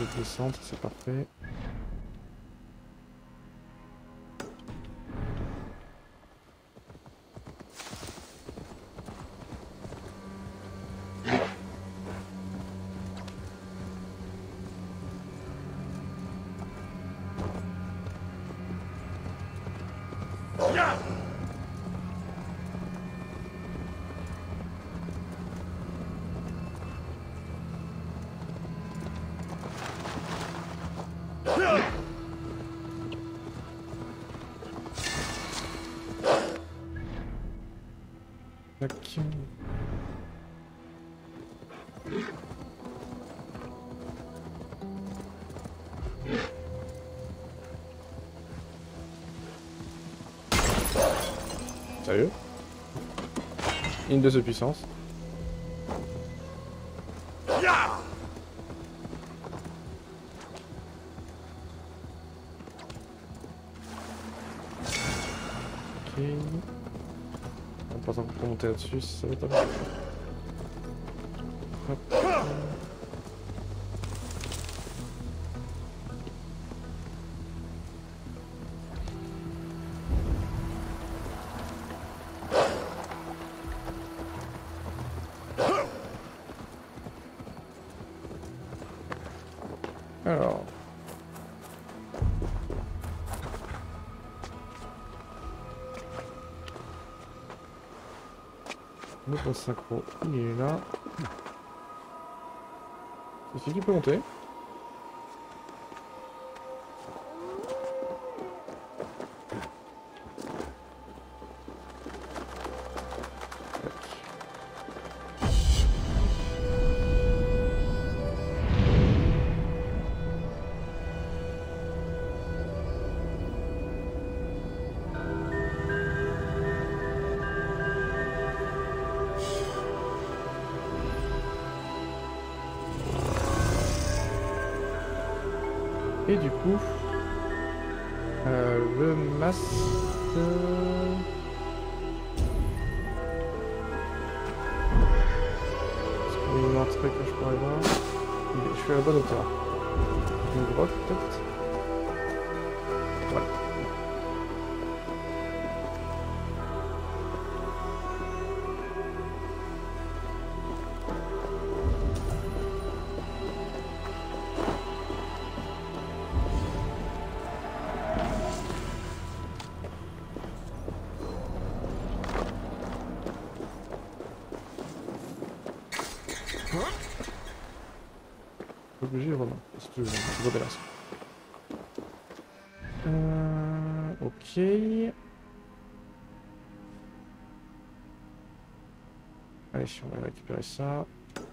de descente, c'est parfait. Tac. Sérieux? Une de puissance. Ok. On passe un peu pour monter là-dessus, ça va être un peu. Hop. Alors. Le point synchro, il est là. Ceci, tu peux monter. Et du coup, le masque... Est-ce qu'il y a une entrée que je pourrais voir? Je suis à la bonne hauteur. Une grotte peut-être? Ouais. Obligé Romain, parce que je vois l'air. Ok. Allez, on va récupérer ça.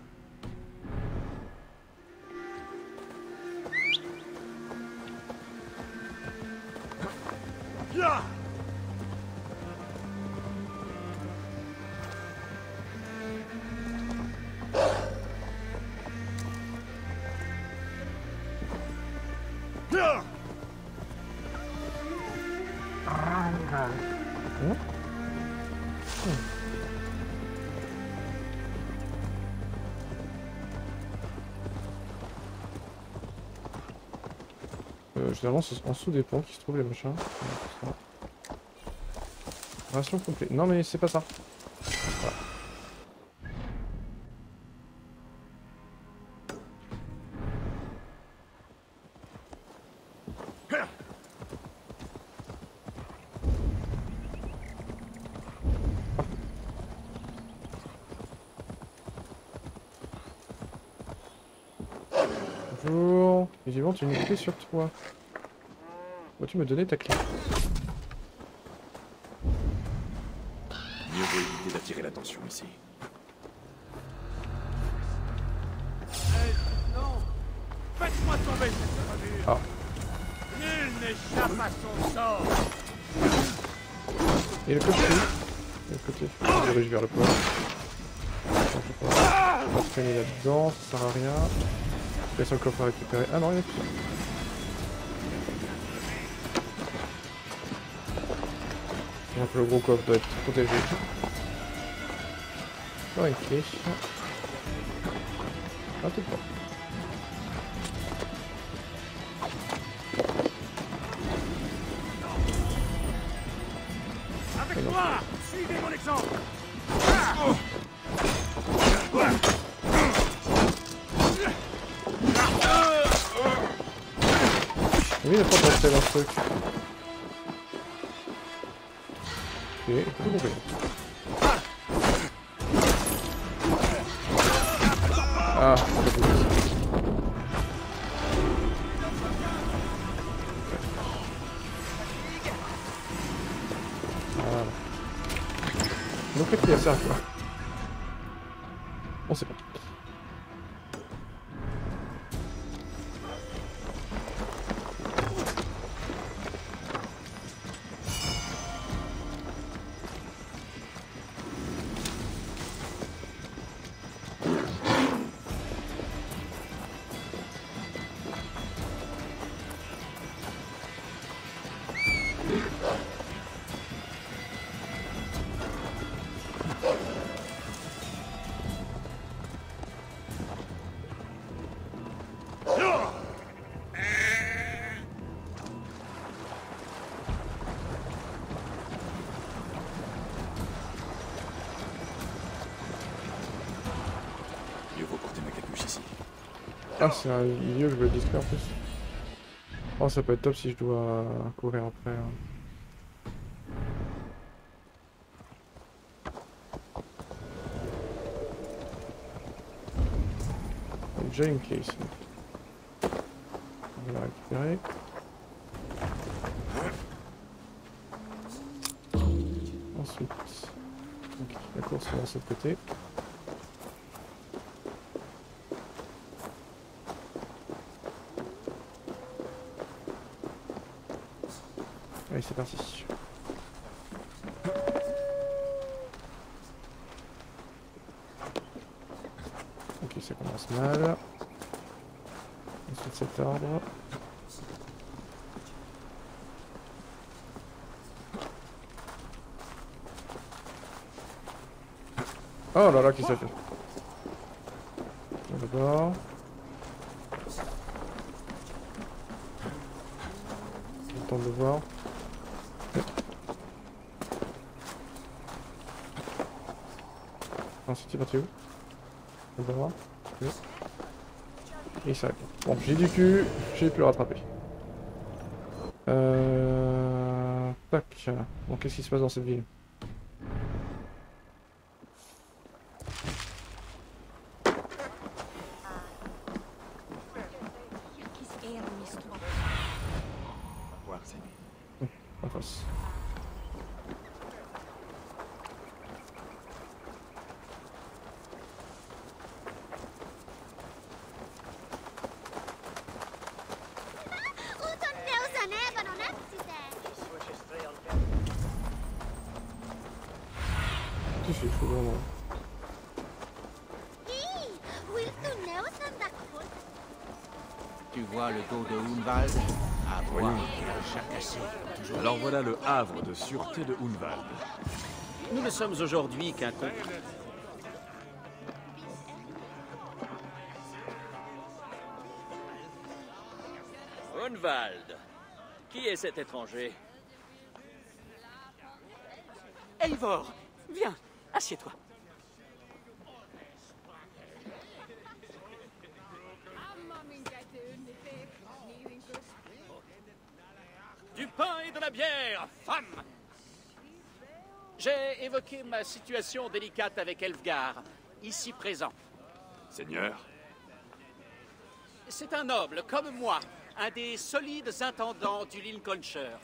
Généralement, c'est en dessous des ponts qui se trouvent les machins. Ration complète. Non, mais c'est pas ça. Voilà. Bonjour. Visiblement, tu as une clé sur toi. Peux-tu me donner ta clé? Mieux vaut éviter d'attirer l'attention ici. Non! Faites-moi tomber cette armure! Ah. Nul n'échappe à son sort! Et le côté? Le côté. Je me dirige vers le poids. Je vais pas traîner là-dedans, ça sert à rien. Je laisse un coffre à récupérer. Ah non, il y a tout ça. Donc le gros coffre doit être protégé. Encore une clé. Ah, peut-être pas. Toi, suivez mon exemple. Oui, il n'a pas pensé dans ce truc. Ok, tout compris. Ah, c'est bon. Voilà. Donc il y a ça quoi. On sait pas. Mieux vaut porter ma capuche ici. Ah, c'est un milieu que je veux discret en plus. Oh, ça peut être top si je dois courir après. Hein. Déjà une clé ici. On va la récupérer. Ensuite, okay, la course commence de l'autre côté. Allez, c'est parti. Ok, ça commence mal. Ensuite cet arbre. Oh là là, qu'est-ce que ça fait? D'abord. Le temps de le voir. Ensuite, il va où? On va voir. Okay. Et ça. Bon, j'ai du cul, j'ai pu le rattraper. Tac. Bon, qu'est-ce qui se passe dans cette ville? Voir, c'est En face. Tu fais fou vraiment. Tu vois le dos de Hunwald? À voir, chacassé. Alors voilà le havre de sûreté de Hunwald. Nous ne sommes aujourd'hui qu'un con. Hunwald, qui est cet étranger? Eivor, viens, assieds-toi. Du pain et de la bière, femme! J'ai évoqué ma situation délicate avec Elfgar, ici présent. Seigneur, C'est un noble, comme moi, un des solides intendants du Lincolnshire.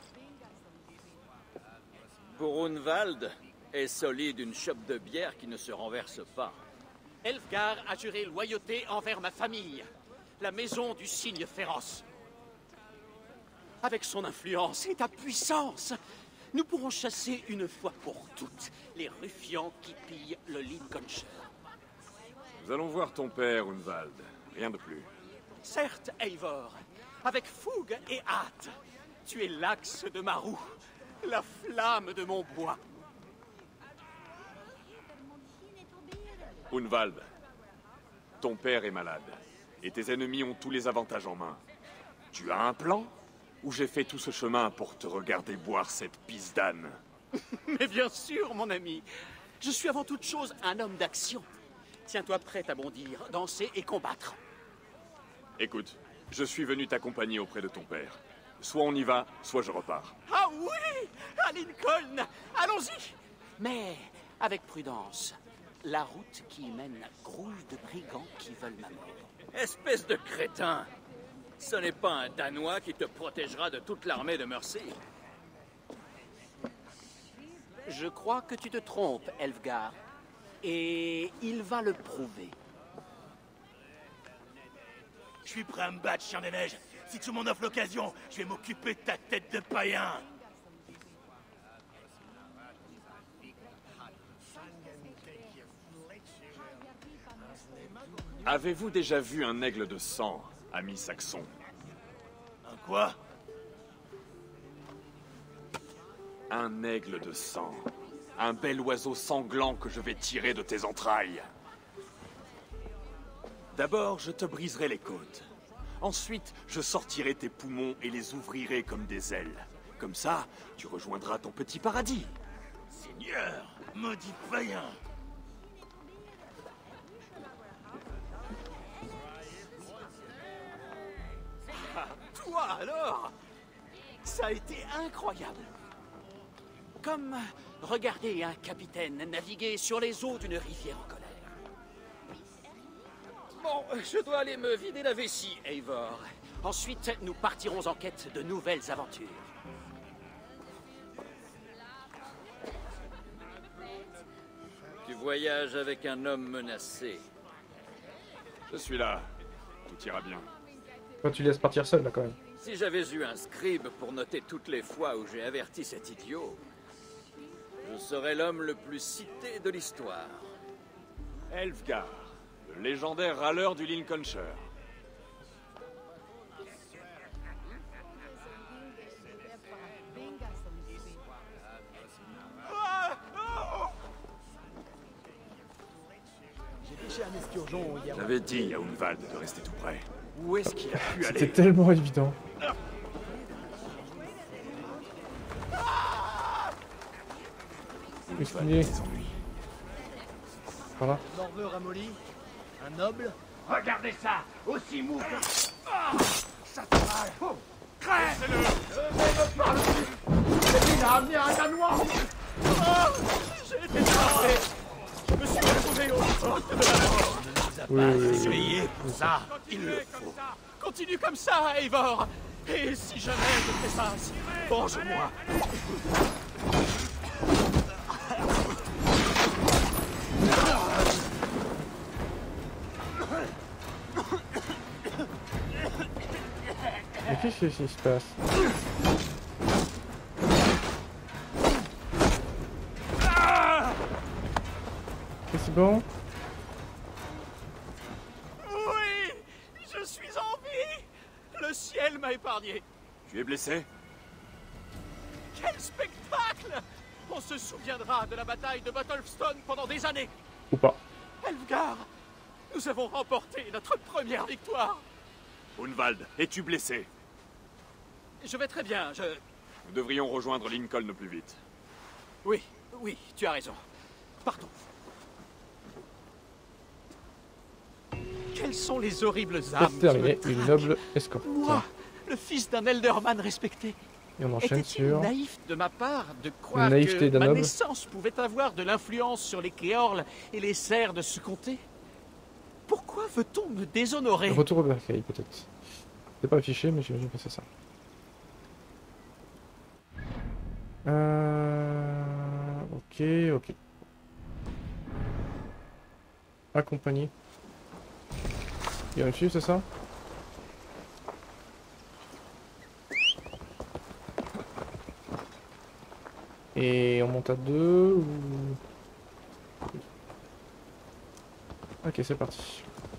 Pour Hunwald, est solide une chope de bière qui ne se renverse pas. Elfgar a juré loyauté envers ma famille, la maison du cygne féroce. Avec son influence et ta puissance, nous pourrons chasser une fois pour toutes les ruffians qui pillent le Lincolnshire. nous allons voir ton père, Hunwald. Rien de plus. Certes, Eivor, avec fougue et hâte. Tu es l'axe de ma roue, la flamme de mon bois. Hunwald, ton père est malade, et tes ennemis ont tous les avantages en main. Tu as un plan? Ou j'ai fait tout ce chemin pour te regarder boire cette pisse d'âne? Mais bien sûr, mon ami. Je suis avant toute chose un homme d'action. Tiens-toi prêt à bondir, danser et combattre. Écoute, je suis venu t'accompagner auprès de ton père. Soit on y va, soit je repars. Ah oui, à Lincoln. Allons-y. Mais avec prudence. La route qui y mène grouille de brigands qui veulent ma mort. Espèce de crétin. Ce n'est pas un Danois qui te protégera de toute l'armée de Mercy. Je crois que tu te trompes, Elfgar. Et il va le prouver. Je suis prêt à me battre, chien des neiges. Si tu m'en offres l'occasion, je vais m'occuper de ta tête de païen. Avez-vous déjà vu un aigle de sang, ami saxon? Un quoi? Un aigle de sang. Un bel oiseau sanglant que je vais tirer de tes entrailles. D'abord, je te briserai les côtes. Ensuite, je sortirai tes poumons et les ouvrirai comme des ailes. Comme ça, tu rejoindras ton petit paradis. Seigneur, maudit païen. Toi alors? Ça a été incroyable. Comme regarder un capitaine naviguer sur les eaux d'une rivière en colère. Bon, je dois aller me vider la vessie, Eivor. Ensuite, nous partirons en quête de nouvelles aventures. Tu voyages avec un homme menacé. Je suis là. Tout ira bien. Toi, tu laisses partir seul, là, quand même. Si j'avais eu un scribe pour noter toutes les fois où j'ai averti cet idiot, je serais l'homme le plus cité de l'histoire. Elfgar, le légendaire râleur du Lincolnshire. J'avais dit à Unvald de rester tout près. Où est-ce qu'il a pu C'était aller? tellement évident. Excusez. Voilà. Morveux ramolli. Un noble. Regardez ça, aussi mou que... Ça te mal. Oh. Crève-le. Il a amené un Danois. J'ai été frappé. Je me suis retrouvé au porte de la mort. Oui. Payé pour ça. Il le faut. Continue comme ça, Eivor. Et si jamais je te fais ça, venge-moi. Mais qu'est-ce qui se passe? C'est bon? Oui, je suis en vie. Le ciel m'a épargné. Tu es blessé? Quel spectacle! On se souviendra de la bataille de Battlestone pendant des années. Ou pas? Elfgar, nous avons remporté notre première victoire. Unvald, es-tu blessé? Je vais très bien, Nous devrions rejoindre Lincoln au plus vite. Oui, tu as raison. Pardon. Quelles sont les horribles âmes C'est terminé, qui me une traquent? noble escorte. Moi, le fils d'un Elderman respecté. Et on enchaîne Était-il sur... naïf de ma part de croire naïveté que d'un ma noble. naissance pouvait avoir de l'influence sur les Kéorls et les serfs de ce comté? Pourquoi veut-on me déshonorer? Retour au bercail, peut-être. C'est pas affiché, mais j'imagine que c'est ça. Ok. Accompagné. Il y a une fille, c'est ça? Et on monte à 2 ou... Ok, c'est parti.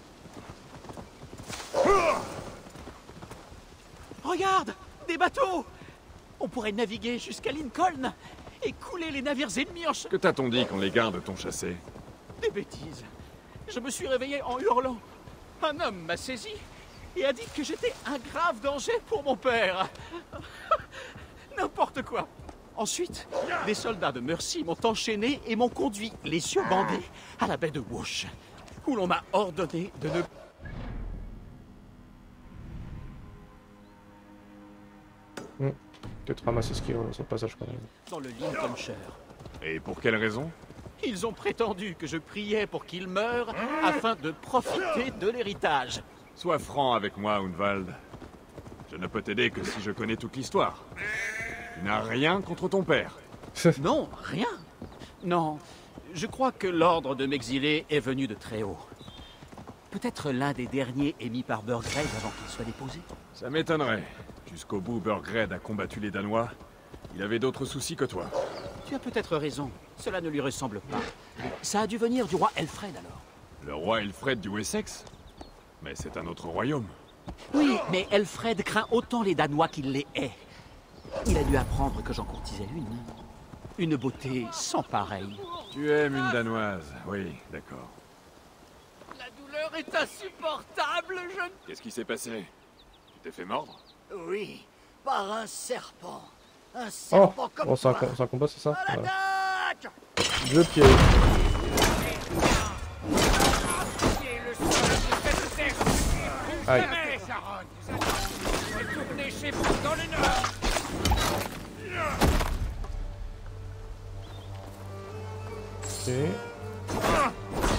Regarde! Des bateaux! On pourrait naviguer jusqu'à Lincoln et couler les navires ennemis en Que t'a-t-on dit quand les gardes t'ont chassé? Des bêtises. Je me suis réveillé en hurlant. Un homme m'a saisi et a dit que j'étais un grave danger pour mon père. N'importe quoi. Ensuite, des soldats de Mercy m'ont enchaîné et m'ont conduit, les yeux bandés, à la baie de Wash, où l'on m'a ordonné de ne... Peut-être ramasser ce qui est sur le passage quand même. dans le Lincolnshire. Et pour quelle raison? Ils ont prétendu que je priais pour qu'il meure afin de profiter de l'héritage. Sois franc avec moi, Unwald. Je ne peux t'aider que si je connais toute l'histoire. Tu n'as rien contre ton père. Non, rien. Non, je crois que l'ordre de m'exiler est venu de très haut. Peut-être l'un des derniers émis par Burgred avant qu'il soit déposé. Ça m'étonnerait. Jusqu'au bout, Burgred a combattu les Danois. Il avait d'autres soucis que toi. Tu as peut-être raison. Cela ne lui ressemble pas. Ça a dû venir du roi Elfred alors. Le roi Elfred du Wessex? Mais c'est un autre royaume. Oui, mais Elfred craint autant les Danois qu'il les hait. Il a dû apprendre que j'en courtisais une. Une beauté sans pareille. Tu aimes une Danoise, oui, d'accord. La douleur est insupportable, je... Qu'est-ce qui s'est passé? Tu t'es fait mordre? Oui, par un serpent. Un Oh, serpent comme oh c'est toi. un combat, c'est ça? À Voilà. l'attaque! Deux pieds. Aïe. Retournez chez vous dans le nord. Ok.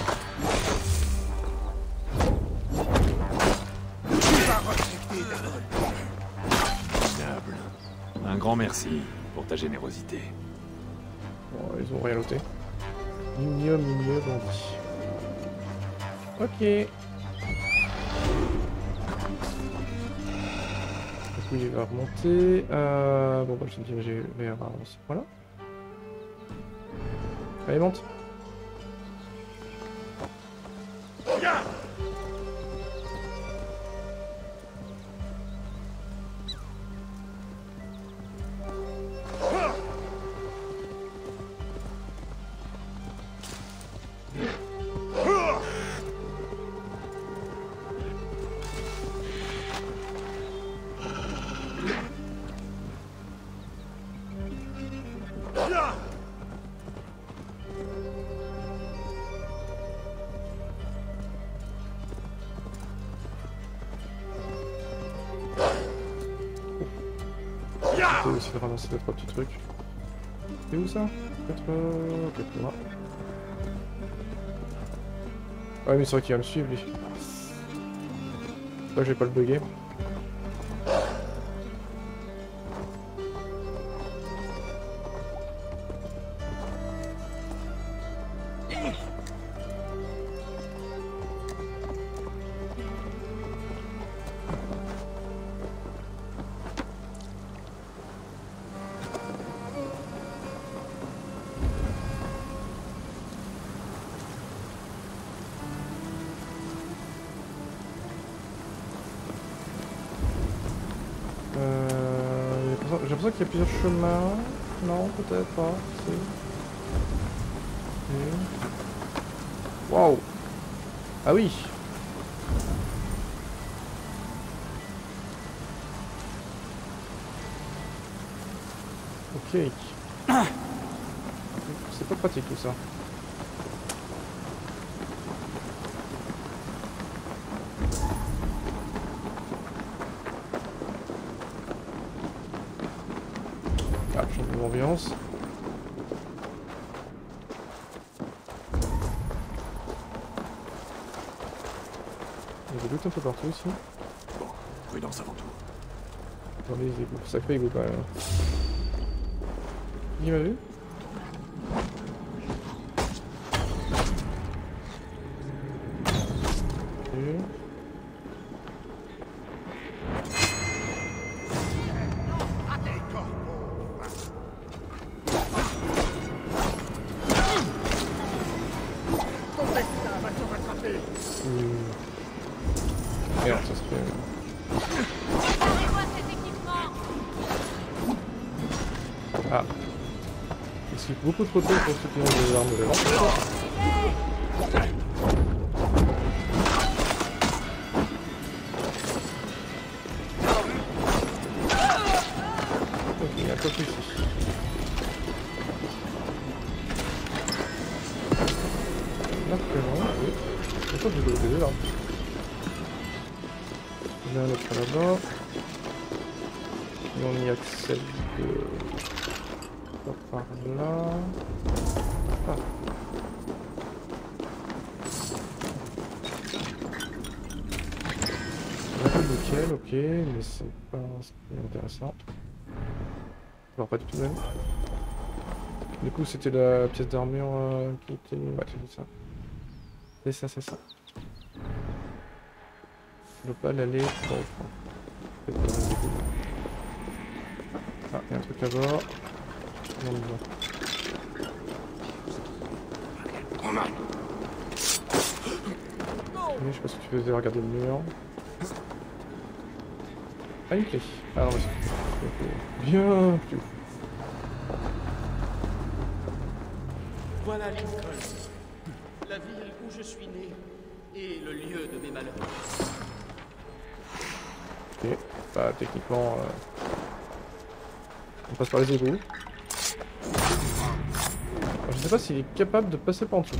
Minable. Un grand merci pour ta générosité. Bon, ils ont rien noté. Mignon, bandit. Ok. Du coup, il va remonter. Bon, bah, je te dis, j'ai vais avancer. Voilà. Allez, monte. J'ai aussi de ramasser 2-3 petits trucs. C'est où ça? Peut-être là. Ah oui, mais c'est vrai qu'il va me suivre lui. Là, je vais pas le bugger. J'ai l'impression qu'il y a plusieurs chemins. Non, peut-être pas. Si. Waouh! Ah oui! Ok. C'est pas pratique tout ça. Ah, changement d'ambiance. Il y a des loots un peu partout ici. Bon, prudence avant tout. Dans les égouts. Sacré égout quand même. Il m'a vu? Ok. Merde, ça se fait. Donnez-moi cet équipement. Ah. Il suffit beaucoup trop tôt pour ceux qui ont des armes de lance. Ok, il y a un peu plus ici. l'archéron, oui. Je pense que je vais là. Il y a un autre là-bas. Et on y accède par là. Ah. Nickel, ok, mais c'est pas ce qui est intéressant. Alors pas du tout même. Du coup c'était la pièce d'armure qui était... Ouais, c'est ça. C'est ça, c'est ça. Je veux pas l'aller trop au fond. Ah, il y a un truc là-bas. On y va. Mais je sais pas si tu faisais regarder le mur. Ah, une clé. Ah non, mais c'est... Bien. Voilà Lincoln, la ville où je suis né et le lieu de mes malheurs. Ok, bah techniquement, on passe par les égouts. Alors, je sais pas s'il est capable de passer par en dessous.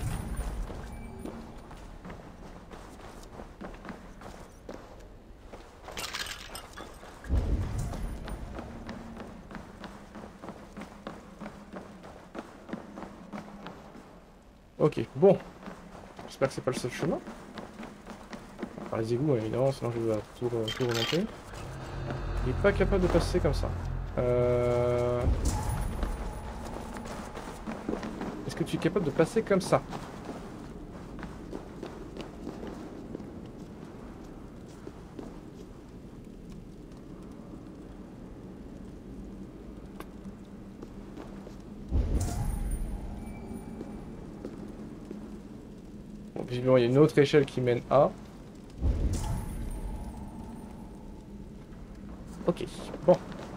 Ok, bon. J'espère que c'est pas le seul chemin. Par les égouts, évidemment, sinon je vais tout remonter. Il est pas capable de passer comme ça. Est-ce que tu es capable de passer comme ça? Bon, visiblement, il y a une autre échelle qui mène à... Ok, bon.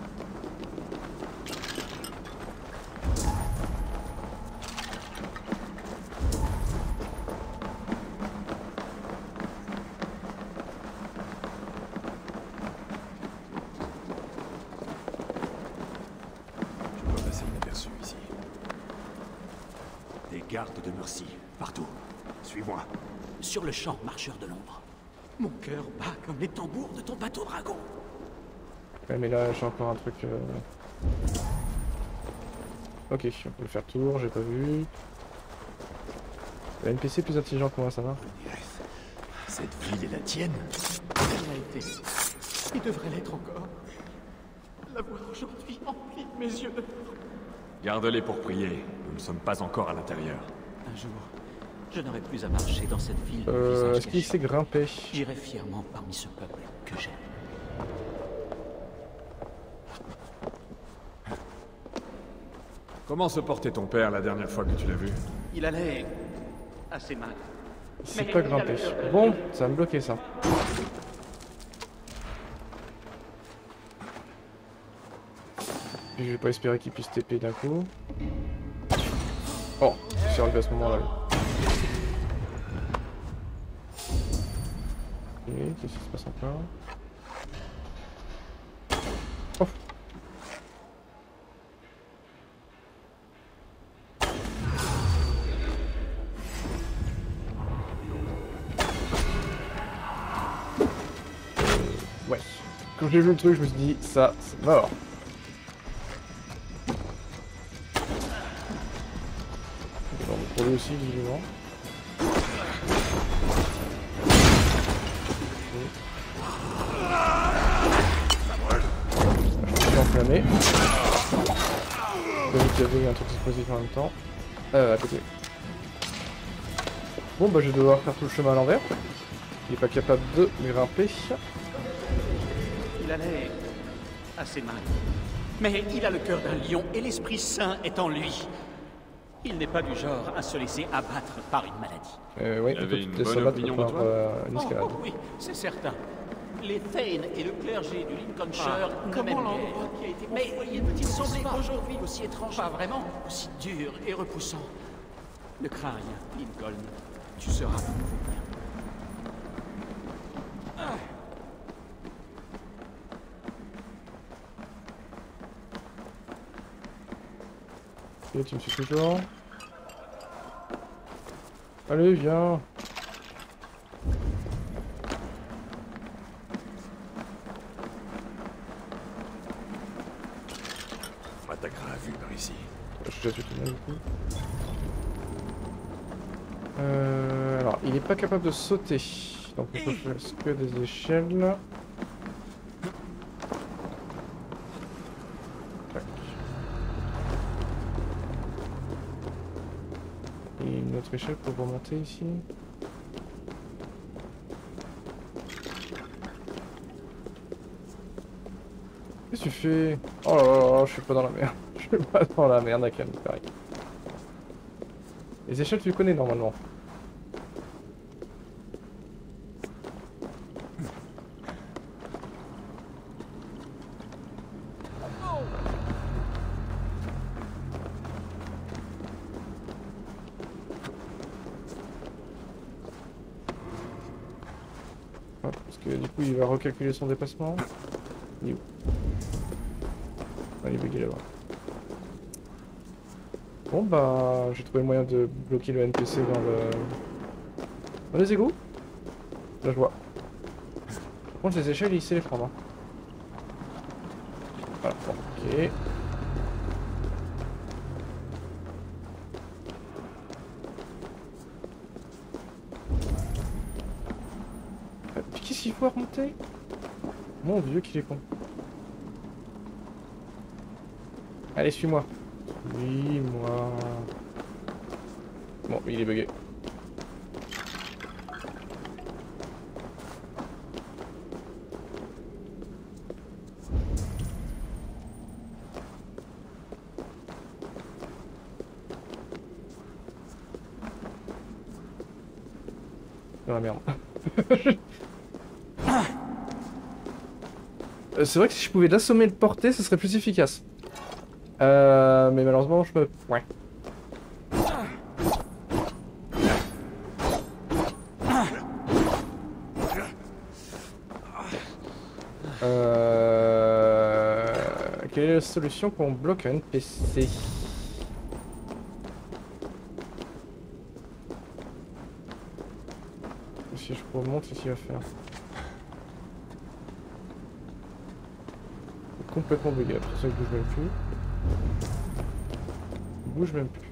Je dois passer inaperçu ici. Des gardes de Mercy, partout. Suis-moi. Sur le champ, marcheur de l'ombre. Mon cœur bat comme les tambours de ton bateau dragon. Ouais, mais là j'ai encore un truc... Ok, on peut le faire tour, j'ai pas vu. Un NPC plus intelligent que moi, ça va? Cette ville est la tienne? Elle l'a été. Il devrait l'être encore. La voir aujourd'hui emplit mes yeux de... Garde-les pour prier. Nous ne sommes pas encore à l'intérieur. Un jour, je n'aurai plus à marcher dans cette ville. Est-ce qu'il sait grimper? J'irai fièrement parmi ce peuple que j'aime. Comment se portait ton père la dernière fois que tu l'as vu? Il allait assez mal. Il sait pas grimper. Bon, ça va me bloquer ça. Puis je vais pas espérer qu'il puisse TP d'un coup. Oh, je suis arrivé à ce moment-là. Ok, qu'est-ce qui se passe encore? Oh. Ouais. Quand j'ai vu le truc, je me suis dit, ça, c'est mort. Bon, pour lui aussi, visiblement. Je suis enflammé. J'ai vu qu'il y avait un truc explosif en même temps. À côté. Bon, bah je vais devoir faire tout le chemin à l'envers. Il est pas capable de grimper. Il allait assez mal. Mais il a le cœur d'un lion et l'Esprit Saint est en lui. Il n'est pas du genre à se laisser abattre par une maladie. Oui, Il avait une bonne s'abattre opinion de par toi une escalade. Oh, oui, c'est certain. Les Thane et le clergé du Lincolnshire ne m'aiment guère. Mais il semblait aujourd'hui aussi étrange. Pas vraiment. Aussi dur et repoussant. Ne crains rien, Lincoln. Tu seras de nouveau bien. Ok, tu me suis toujours. Allez, viens. On m'attaquera à vue par ici. Je suis déjà tout le monde du coup. Alors, il est pas capable de sauter. Donc il faut que je fasse que des échelles. Tac. Et une autre échelle pour remonter ici. Qu'est-ce que tu fais? Oh là là, je suis pas dans la merde. Je suis pas dans la merde, Akane, pareil. Les échelles, tu les connais normalement. Hop, parce que du coup, il va recalculer son déplacement. Il est où? Ah, il est bugué là-bas. Bon bah, j'ai trouvé le moyen de bloquer le NPC dans les égouts. Là je vois. Par contre les échelles il sait les prendre. Hein. Voilà, bon, ok. Qu'est-ce qu'il faut remonter? Mon dieu qu'il est con. Allez suis-moi. Oui, moi. Bon, il est bugué. Dans la merde. C'est vrai que si je pouvais l'assommer et le porter, ce serait plus efficace. Mais malheureusement, je peux... Ouais. Quelle est la solution pour qu'on bloque un NPC? Si je remonte, qu'est-ce qu'il va faire? Complètement bugué, c'est pour ça que je bouge même plus. Je bouge même plus.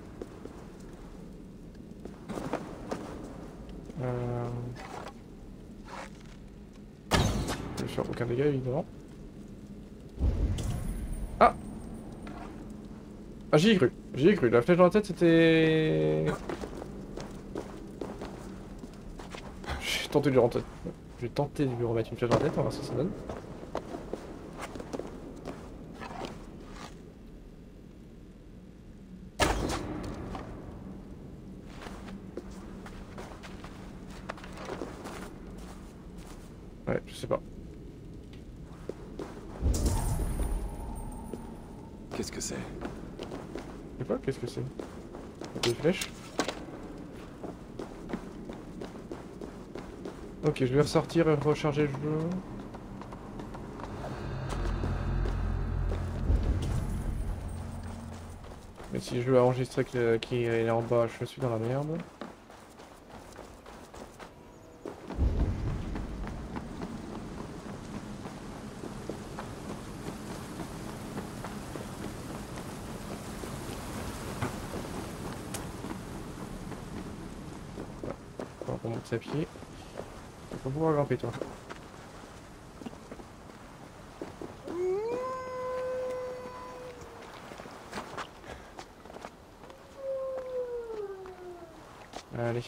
Je vais faire aucun dégât évidemment. Ah! Ah j'y ai cru, la flèche dans la tête c'était... J'ai tenté de lui remettre... J'ai tenté de lui remettre une flèche dans la tête, on va voir ce que ça donne. Ouais, je sais pas. Qu'est-ce que c'est? Je sais pas, qu'est-ce que c'est? Des flèches? Ok, je vais ressortir et recharger le jeu. Mais si je veux enregistrer qu'il est en bas, je suis dans la merde. On remonte à pied. Il faut pouvoir grimper toi. Allez.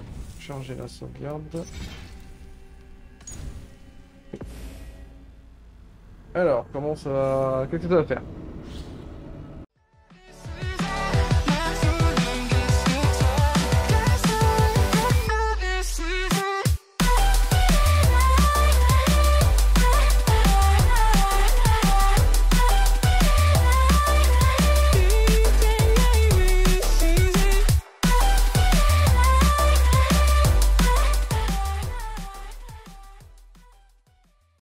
Charger la sauvegarde. Alors, comment ça va... Qu'est-ce que ça va faire?